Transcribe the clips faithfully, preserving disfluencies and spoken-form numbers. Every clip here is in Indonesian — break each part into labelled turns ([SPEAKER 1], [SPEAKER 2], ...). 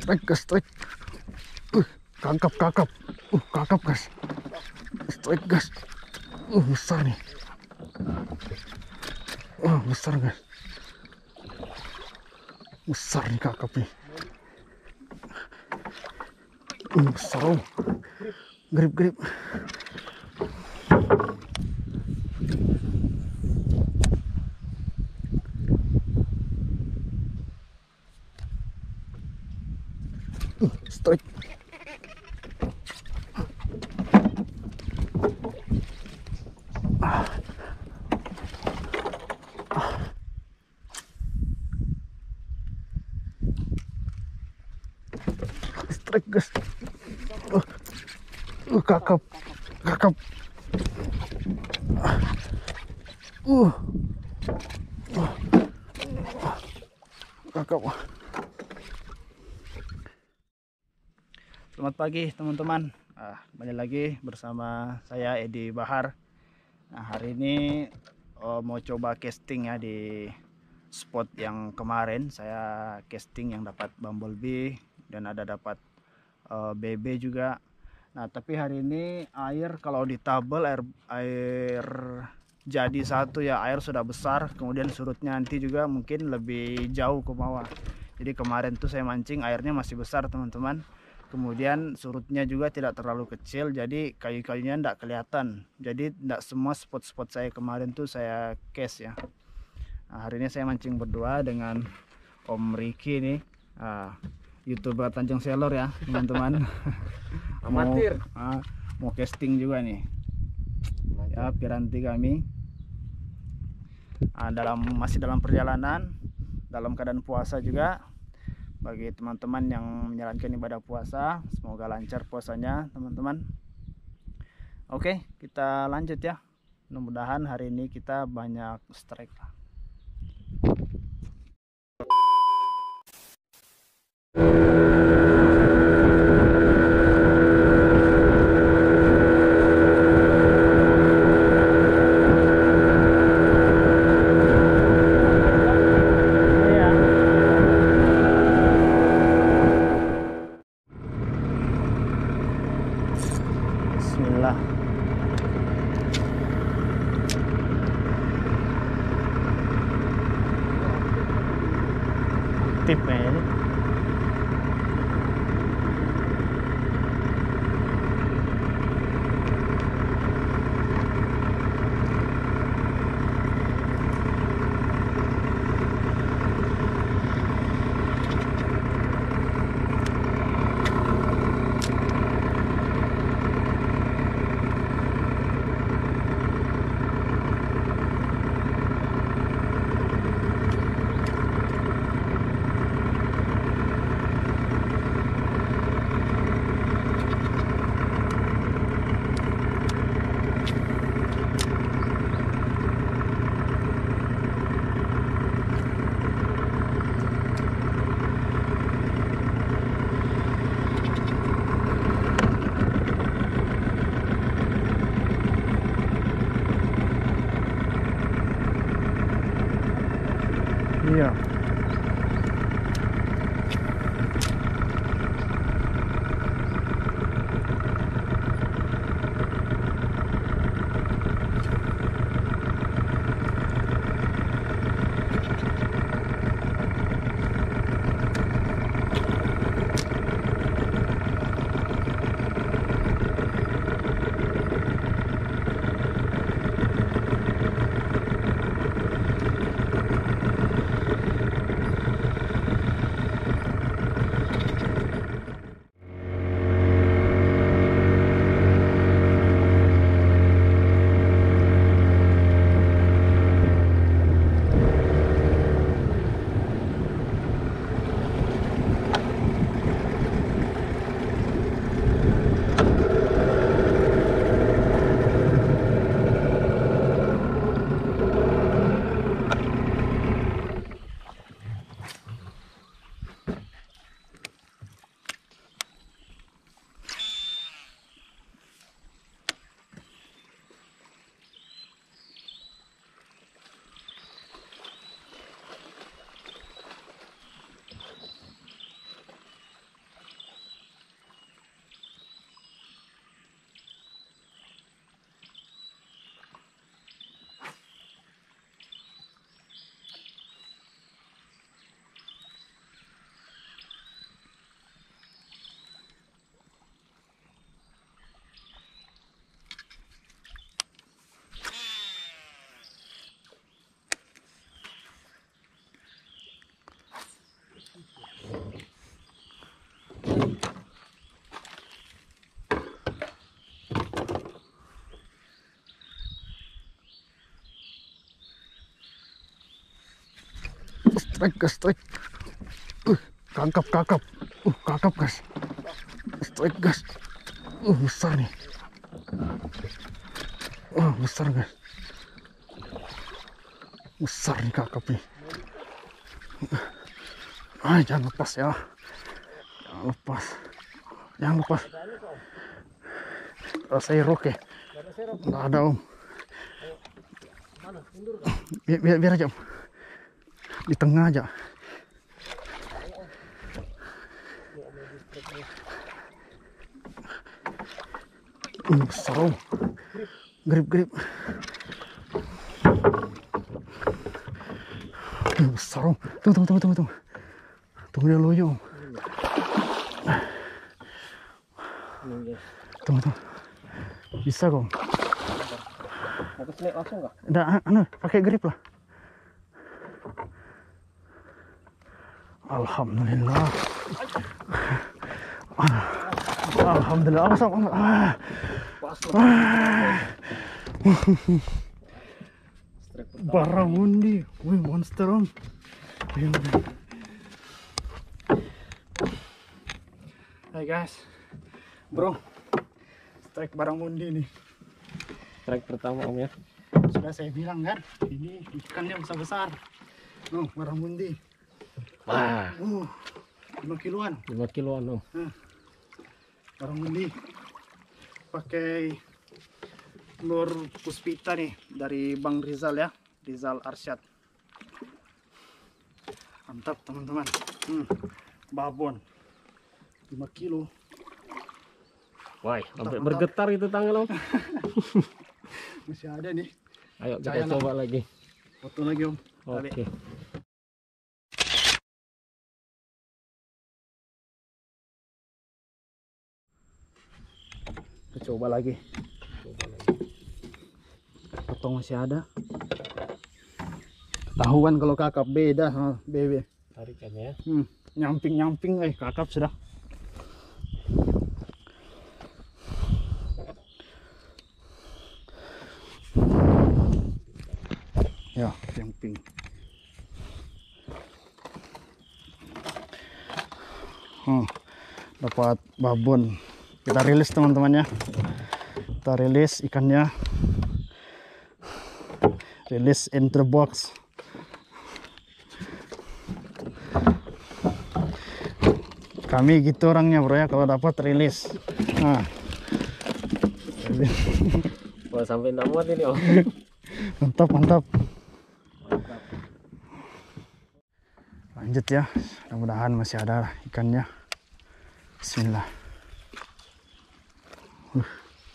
[SPEAKER 1] Strike guys, strike. Uh, kakap, kakap. Uh, kakap guys. Strike guys. Uh, besar nih. Uh, besar guys. Besar nih kakap nih. Uh, besar. Oh. Grip, grip. Uh, strike. Strike guys. Uh, uh, kakap, kakap. Uh, uh, kakap. Selamat pagi teman-teman. Ah, kembali lagi bersama saya Edi Bahar. Nah, hari ini oh, mau coba casting ya di spot yang kemarin saya casting yang dapat bumblebee dan ada dapat uh, B B juga. Nah, tapi hari ini air kalau di tabel air air jadi satu ya, air sudah besar, kemudian surutnya nanti juga mungkin lebih jauh ke bawah. Jadi kemarin tuh saya mancing airnya masih besar teman-teman. Kemudian surutnya juga tidak terlalu kecil, jadi kayu-kayunya tidak kelihatan. Jadi tidak semua spot-spot saya kemarin tuh saya cast ya. Nah, hari ini saya mancing berdua dengan Om Ricky nih, uh, YouTuber Tanjung Selor ya teman-teman.
[SPEAKER 2] Amatir.
[SPEAKER 1] Mau, uh, mau casting juga nih. Ya, piranti kami. Uh, dalam masih dalam perjalanan, dalam keadaan puasa juga. Bagi teman-teman yang menjalankan ibadah puasa, semoga lancar puasanya teman-teman. Oke, kita lanjut ya. Mudah-mudahan hari ini kita banyak strike. Bismillah. Tip kayaknya. Iya. strike guys, strike. Uh, kakap kakap. Uh, kakap guys. Strike guys. Uh, besar nih. Oh, besar guys. Besar nih kakap nih. Ah, jangan lepas ya. Jangan lepas. Jangan lepas. Oh, saya rok ya. Nggak ada om. Biar, biar, biar aja om. Di tengah aja. Uh, besar om. Grip, grip. Uh, besar om. Tunggu, tunggu, tunggu, tunggu. Tunggu dia loyo om. Tunggu, tunggu. Bisa kok.
[SPEAKER 2] Aku selek langsung nggak?
[SPEAKER 1] Nggak, anu, pakai grip lah. Alhamdulillah. Alhamdulillah. Awas, awas. Ah. Ah. Barramundi. Wih, monster om. Hai guys. Bro. Strike barramundi nih.
[SPEAKER 2] Strike pertama om ya.
[SPEAKER 1] Sudah saya bilang kan, ini ikannya besar-besar. Nuh, barramundi.
[SPEAKER 2] Wah,
[SPEAKER 1] Uh, lima kiloan.
[SPEAKER 2] lima kiloan om.
[SPEAKER 1] Nah, barramundi. Pakai lure puspita nih dari Bang Rizal ya, Rizal Arsyad. Mantap teman-teman. Hmm, babon lima kilo.
[SPEAKER 2] Wah, sampai bergetar itu tangan om.
[SPEAKER 1] Masih ada nih.
[SPEAKER 2] Ayo kita
[SPEAKER 1] Percayalah.
[SPEAKER 2] coba lagi.
[SPEAKER 1] Foto lagi om.
[SPEAKER 2] Oke.
[SPEAKER 1] Tarik. Kita coba lagi.
[SPEAKER 2] Coba lagi.
[SPEAKER 1] Potong masih ada. Ketahuan kalau kakap beda sama bebe.
[SPEAKER 2] Tarikannya ya.
[SPEAKER 1] Hmm, nyamping-nyamping eh kakap sudah. Ya, nyamping. Hmm, dapat babon. Kita rilis teman-teman ya. Kita rilis ikannya. Rilis enter box. Kami gitu orangnya bro ya, kalau dapat rilis. Nah.
[SPEAKER 2] Wah, sampai enggak muat ini om.
[SPEAKER 1] Mantap, mantap. Lanjut ya. Mudah-mudahan masih ada ikannya. Bismillah. Uh.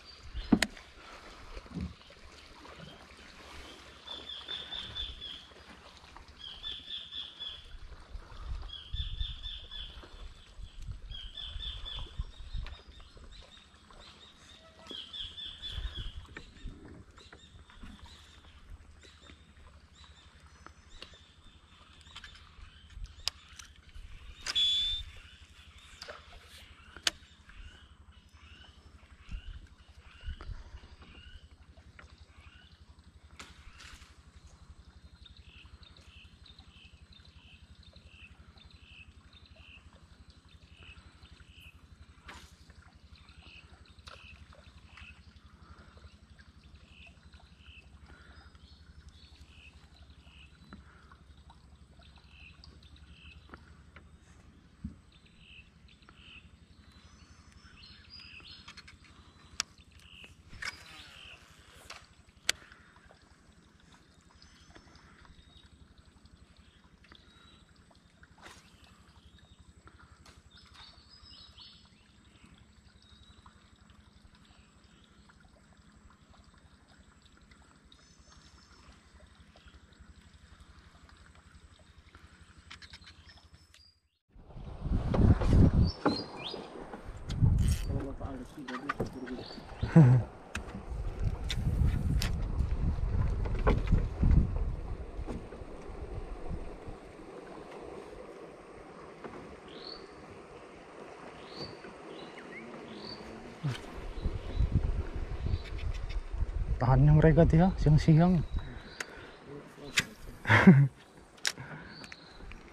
[SPEAKER 1] Tahannya mereka tuh ya, siang-siang.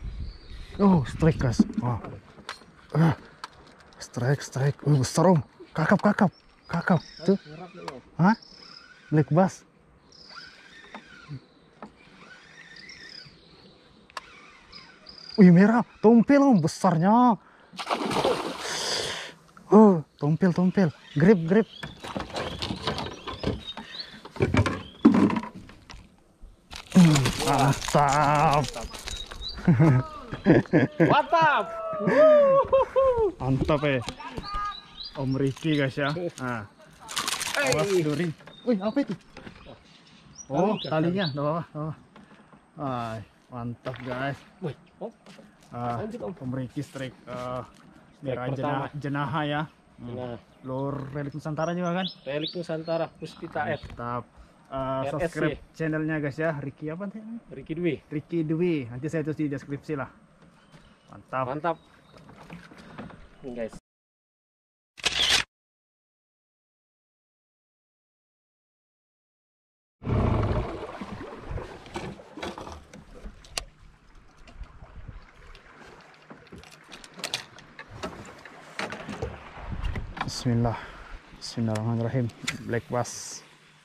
[SPEAKER 1] Oh, strike guys. Wah. Ah, strike, strike. Wih, besar om. Kakap, kakap, kakap. Tuh. Hah? Black bass. Wih, merah. Tompel om, besarnya. Oh, tompel, tompel. Grip, grip. Mantap.
[SPEAKER 2] Mantap.
[SPEAKER 1] Mantap eh. Om Ricky guys ya. Nah. Awas duri. Wih, apa itu? Oh, talinya. Di bawah, di bawah. Ah, mantap guys.
[SPEAKER 2] Wih, oh,
[SPEAKER 1] Ah,
[SPEAKER 2] lanjut om.
[SPEAKER 1] Om Ricky strike uh, merah
[SPEAKER 2] Strike
[SPEAKER 1] jenah,
[SPEAKER 2] pertama.
[SPEAKER 1] jenaha ya.
[SPEAKER 2] Nah,
[SPEAKER 1] Lur Relik Nusantara juga kan?
[SPEAKER 2] Relik Nusantara Puspita F.
[SPEAKER 1] Mantap. Uh,
[SPEAKER 2] R S C.
[SPEAKER 1] subscribe channelnya guys ya. Ricky apa nih?
[SPEAKER 2] Ricky Dwi.
[SPEAKER 1] Ricky Dwi. Nanti saya tulis di deskripsi lah. Mantap.
[SPEAKER 2] Mantap. Nih guys.
[SPEAKER 1] Bismillah. Bismillahirrahmanirrahim. Black bass.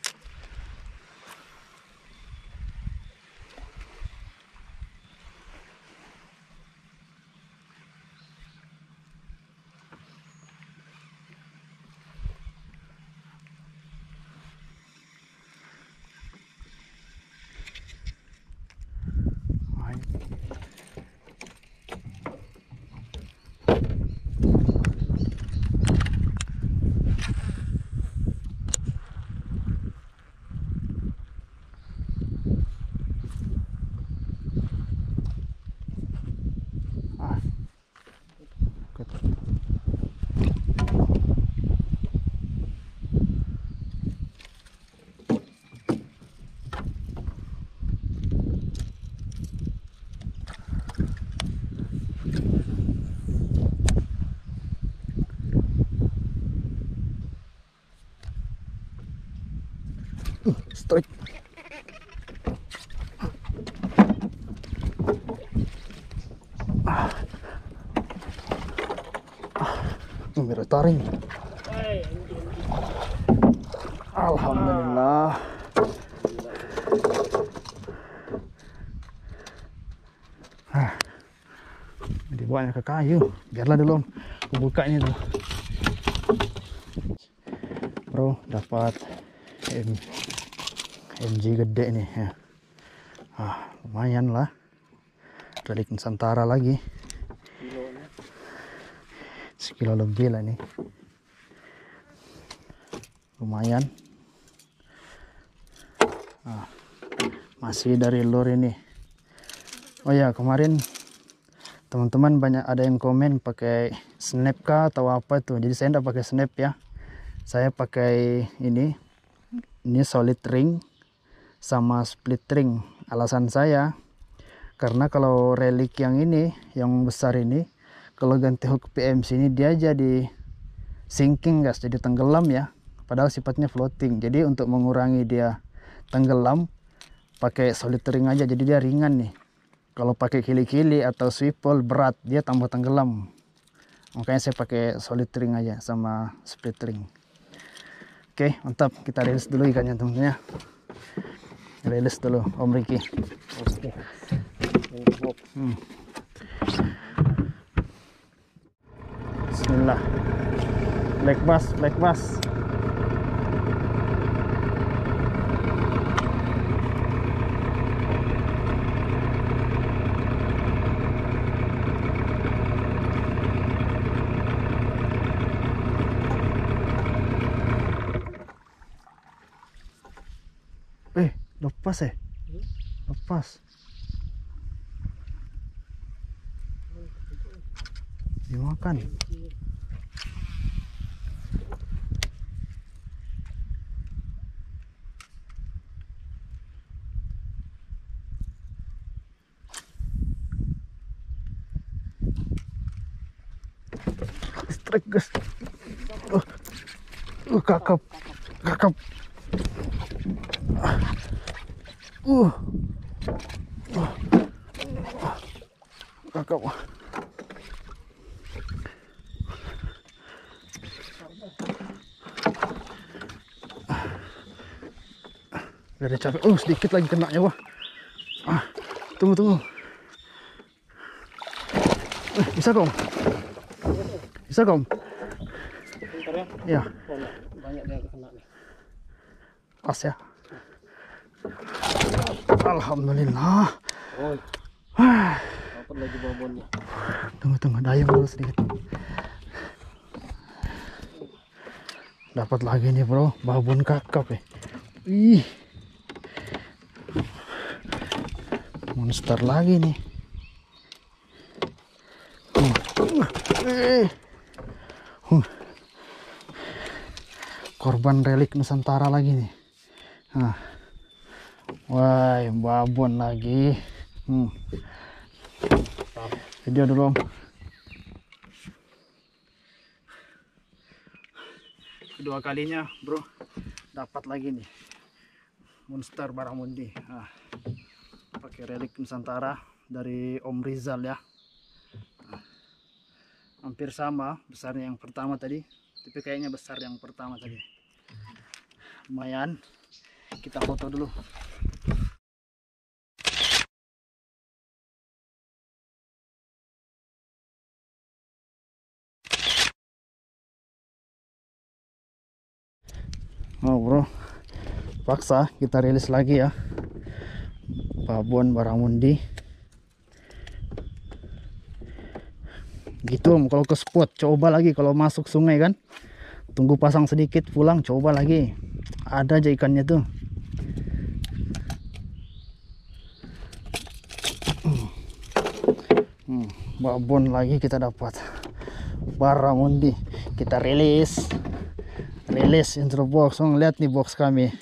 [SPEAKER 1] Uh, strike. Ah. Ah. Merah taring. Alhamdulillah. Ah. Dibawanya ke kayu. Biarlah dulu om. Aku buka ini dulu. Bro, dapat M MG gede nih ya. Ah, lumayan lah. Relik Nusantara lagi. Sekilo lebih lah nih. Lumayan. Ah, masih dari lur ini. Oh ya, kemarin teman-teman banyak ada yang komen pakai snap kah atau apa tuh. Jadi saya enggak pakai snap ya. Saya pakai ini. Ini solid ring sama split ring. Alasan saya karena kalau relik yang ini, yang besar ini, kalau ganti hook P M C ini dia jadi sinking guys, jadi tenggelam ya. Padahal sifatnya floating. Jadi untuk mengurangi dia tenggelam, pakai solid ring aja. Jadi dia ringan nih. Kalau pakai kili-kili atau swivel berat, dia tambah tenggelam. Makanya saya pakai solid ring aja sama split ring. Oke, mantap. Kita rilis dulu ikannya teman-teman ya. Rilis dulu Om Ricky.
[SPEAKER 2] Oke.
[SPEAKER 1] Hmm. Bismillah. Black bass, black bass. Eh, lepas eh. Lepas. Dimakan. Strike guys. Uh, uh kakap. Kakap. Uh. Uh. Kakap. cakep. Udah capek. Oh, sedikit lagi kena ya, wah. Ah, tunggu tunggu. Eh, bisa kom? Bisa kom?
[SPEAKER 2] Bentar ya.
[SPEAKER 1] Ya.
[SPEAKER 2] Oh, banyak dia kena nih.
[SPEAKER 1] Pas ya. Alhamdulillah.
[SPEAKER 2] Oh.
[SPEAKER 1] Ah.
[SPEAKER 2] Dapat lagi babonnya.
[SPEAKER 1] Tunggu tunggu, dayung dulu sedikit. Dapat lagi nih bro, babon kakap ya. Ih. Monster lagi nih. Uh. Uh. Korban relik Nusantara lagi nih. Nah. Wah, babon lagi. Hmm. Video dulu om. Kedua kalinya bro, dapat lagi nih monster baramundi. Nah, pakai relik Nusantara dari Om Rizal ya. Nah, hampir sama besarnya yang pertama tadi, tapi kayaknya besar yang pertama tadi. Lumayan, kita foto dulu. Oh bro, paksa kita rilis lagi ya babon baramundi. Gitu om, kalau ke spot coba lagi, kalau masuk sungai kan tunggu pasang sedikit, pulang coba lagi, ada aja ikannya tuh. hmm, babon lagi kita dapat baramundi, kita rilis rilis intro box. Oh, lihat nih box kami.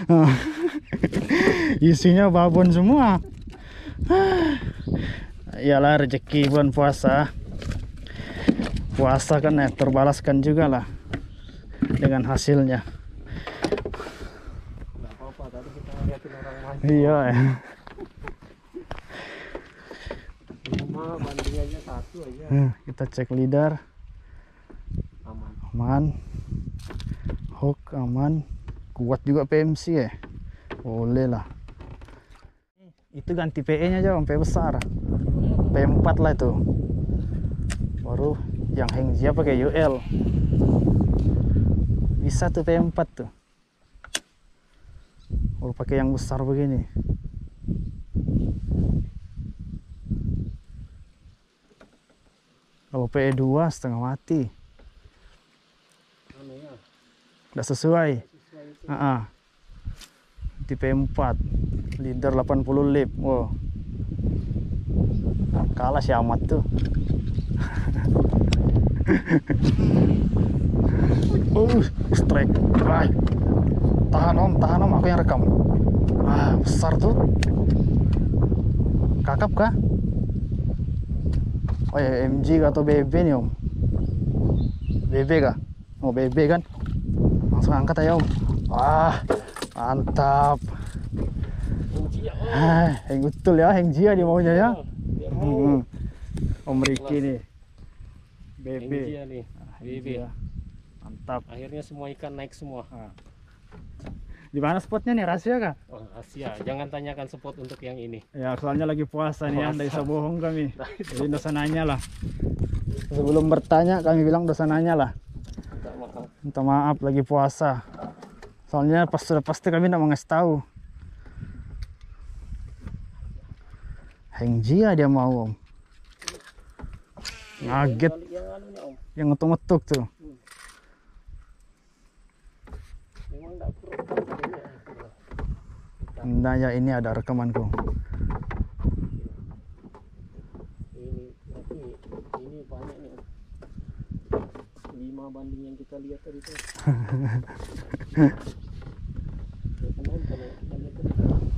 [SPEAKER 1] Isinya babon semua. Iyalah rezeki bulan puasa. Puasa kan ya, terbalaskan juga lah dengan hasilnya.
[SPEAKER 2] Nggak apa-apa, tadi kita liatin orang mancing.
[SPEAKER 1] Iya ya.
[SPEAKER 2] Cuma bandingannya satu aja.
[SPEAKER 1] Kita cek lidar.
[SPEAKER 2] Aman.
[SPEAKER 1] Aman. Hook aman. Kuat juga P M C ya. Boleh lah. Itu ganti P E nya aja, P E besar. P empat lah itu. Baru yang Hengjia pakai U L. Bisa tuh P empat tuh. Baru pakai yang besar begini. Kalau P E dua setengah mati.
[SPEAKER 2] Anu ya.
[SPEAKER 1] Udah sesuai. Uh -uh. Di P empat leader delapan puluh lip. Wow. Kalah si Ahmad tuh. uh, strike. Wah. Tahan om, tahan om, aku yang rekam. Ah, besar tuh. Kakap kah? Oh ya, M G atau B B nih om? B B kah? Oh B B kan? Langsung angkat aja om. Wah, mantap. Ah, yang betul ya, yang Jia dia maunya ya. Hmm. Om Riki nih. B B.
[SPEAKER 2] Nih. B B.
[SPEAKER 1] Mantap.
[SPEAKER 2] Akhirnya semua ikan naik semua.
[SPEAKER 1] Ah. Di mana spotnya nih, rahasia kah?
[SPEAKER 2] Oh, rahasia. Jangan tanyakan spot untuk yang ini.
[SPEAKER 1] Ya, soalnya lagi puasa nih,
[SPEAKER 2] Puasa.
[SPEAKER 1] Anda bisa bohong kami. Jadi dosa nanya lah. Sebelum bertanya kami bilang dosa nanya lah.
[SPEAKER 2] Minta maaf.
[SPEAKER 1] Minta maaf lagi puasa. Soalnya pas sudah pasti kami tidak mau ngasih tahu. Hengjia dia mau om. Ngaget.
[SPEAKER 2] Yang anunya om.
[SPEAKER 1] Yang ngetuk-ngetuk tuh.
[SPEAKER 2] Memang enggak kurang tadinya.
[SPEAKER 1] Enggak ya, ini ada rekamanku.
[SPEAKER 2] Ini tapi ini banyak nih om. lima banding yang kita lihat tadi tuh. Ya, kemarin kalau banyak tadi.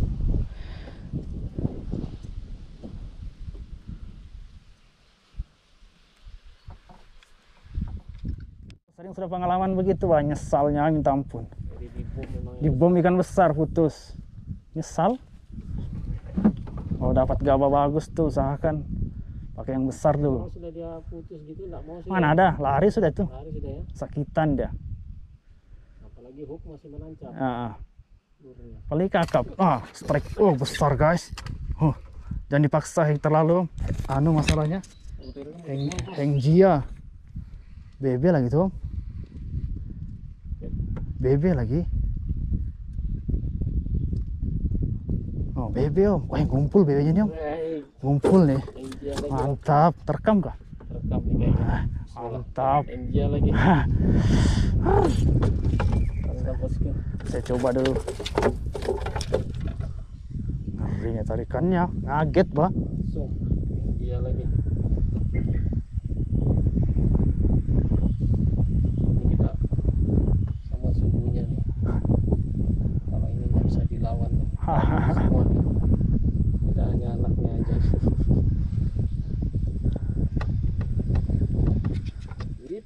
[SPEAKER 1] Sering sudah pengalaman begitu, wah nyesalnya minta ampun.
[SPEAKER 2] Jadi di bom memang.
[SPEAKER 1] Di bom ikan besar putus. Nyesal. Oh dapat gabah bagus tuh, usahakan Pakai yang besar dulu.
[SPEAKER 2] Kalau sudah dia putus gitu nggak mau sih.
[SPEAKER 1] Mana ada, lari sudah tuh.
[SPEAKER 2] Lari sudah ya.
[SPEAKER 1] Sakitan dia.
[SPEAKER 2] Apalagi hook masih menancap.
[SPEAKER 1] Ah,
[SPEAKER 2] Lurnya.
[SPEAKER 1] paling kakap. Ah, strike. Oh, besar guys. Oh, jangan dipaksa yang terlalu. Anu masalahnya. Heng, heng jia. B B lagi tuh. B B lagi. Oh, B B om. Wah, ngumpul B B-nya nih om.
[SPEAKER 2] Hey,
[SPEAKER 1] Ngumpul nih.
[SPEAKER 2] India lagi.
[SPEAKER 1] Mantap. Terekam kah?
[SPEAKER 2] Rekam nih kayaknya.
[SPEAKER 1] Ah, mantap.
[SPEAKER 2] India lagi. Mantap bosku.
[SPEAKER 1] Saya coba dulu. Ngerinya tarikannya. Ngaget, bah.
[SPEAKER 2] Langsung India lagi. Ini kita sama suhunya nih. Kalau ini nggak bisa dilawan nih. Semua nih. Kita hanya anaknya aja. Lip.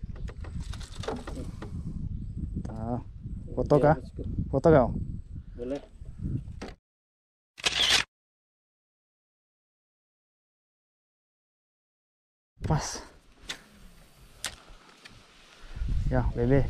[SPEAKER 1] Ah, foto kah?
[SPEAKER 2] Bosku.
[SPEAKER 1] Foto kau?
[SPEAKER 2] Boleh.
[SPEAKER 1] Pas. Ya, B B.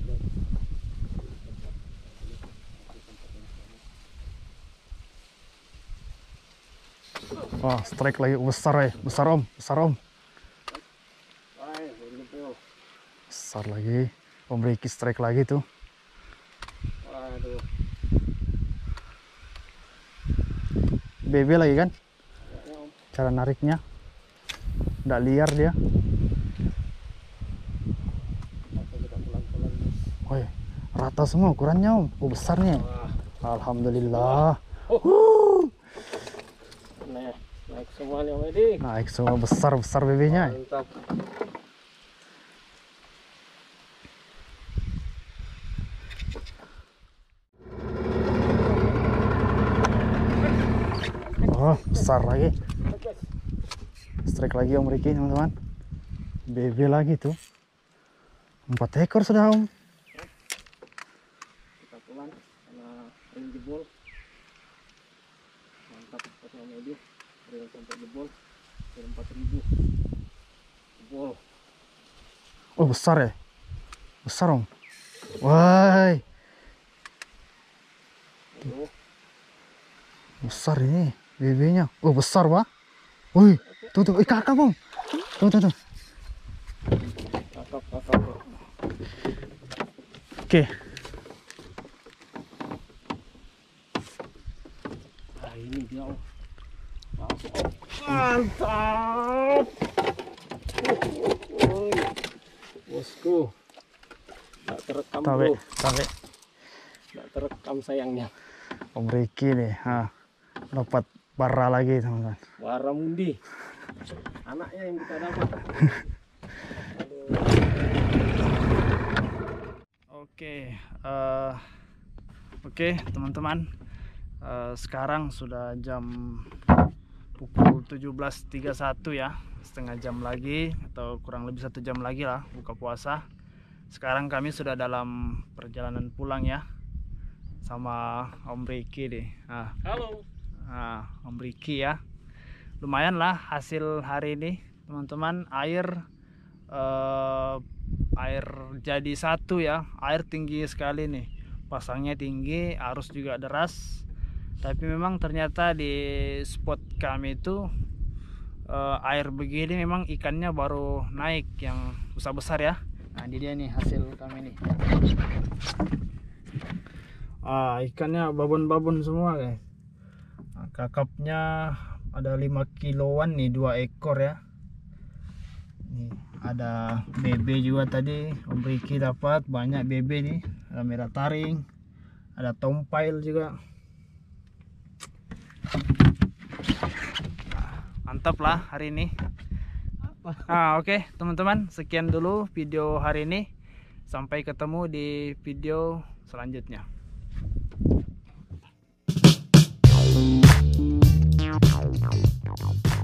[SPEAKER 1] Wah, strike lagi besar eh. Besar om, besar om.
[SPEAKER 2] Hai, begitu.
[SPEAKER 1] Besar lagi. Om Ricky strike lagi tuh.
[SPEAKER 2] Waduh.
[SPEAKER 1] B B lagi kan?
[SPEAKER 2] Kayaknya om.
[SPEAKER 1] Cara nariknya. Nggak liar dia.
[SPEAKER 2] Atau kita pelan-pelan bos.
[SPEAKER 1] Woi, rata semua ukurannya om. Oh, besarnya.
[SPEAKER 2] Wah.
[SPEAKER 1] Alhamdulillah.
[SPEAKER 2] Oh.
[SPEAKER 1] Wuh.
[SPEAKER 2] Nah, naik semuanya om Edi.
[SPEAKER 1] Naik semua besar-besar B B-nya.
[SPEAKER 2] Mantap.
[SPEAKER 1] Oh, besar lagi. Strike lagi om Ricky teman-teman. B B lagi tuh. Empat ekor sudah om.
[SPEAKER 2] Kita pulang karena ring jebol. Mantap kata om Edi. Ring sampai jebol. Ring empat ribu. Jebol.
[SPEAKER 1] Oh, besar ya? Besar om. Wah,
[SPEAKER 2] Aduh.
[SPEAKER 1] besar ini B B-nya. Oh, besar pak. Wih, tuh tuh, eh kakak om. Tuh tuh tuh.
[SPEAKER 2] Kakap kakap.
[SPEAKER 1] Oke.
[SPEAKER 2] Nah ini dia om. Masuk om. Mantap. Woi. Bosku. Tak terekam
[SPEAKER 1] Tabe,
[SPEAKER 2] bro.
[SPEAKER 1] tabe.
[SPEAKER 2] Tak terekam sayangnya.
[SPEAKER 1] Om Ricky nih, ha, dapat bara lagi teman-teman.
[SPEAKER 2] Waramundi. Anaknya yang kita dapat.
[SPEAKER 1] Oke, eh, oke teman-teman. Eh, sekarang sudah jam pukul tujuh belas tiga puluh satu ya, setengah jam lagi atau kurang lebih satu jam lagi lah buka puasa. Sekarang kami sudah dalam perjalanan pulang ya, sama Om Ricky deh. Nah,
[SPEAKER 2] Halo.
[SPEAKER 1] nah, Om Ricky ya, lumayan lah hasil hari ini teman-teman. Air eh, air jadi satu ya, air tinggi sekali nih, pasangnya tinggi, arus juga deras. Tapi memang ternyata di spot kami itu eh, air begini memang ikannya baru naik yang besar-besar ya. Nah ini dia nih hasil kami nih. Ah, ikannya babon-babon semua guys. Nah, kakapnya ada lima kiloan nih, dua ekor ya. Nih ada B B juga tadi Om Ricky dapat banyak B B nih. Ada merah taring, ada tompail juga. Mantap lah hari ini. Ah, oke okay, teman-teman, sekian dulu video hari ini. Sampai ketemu di video selanjutnya. Thank you.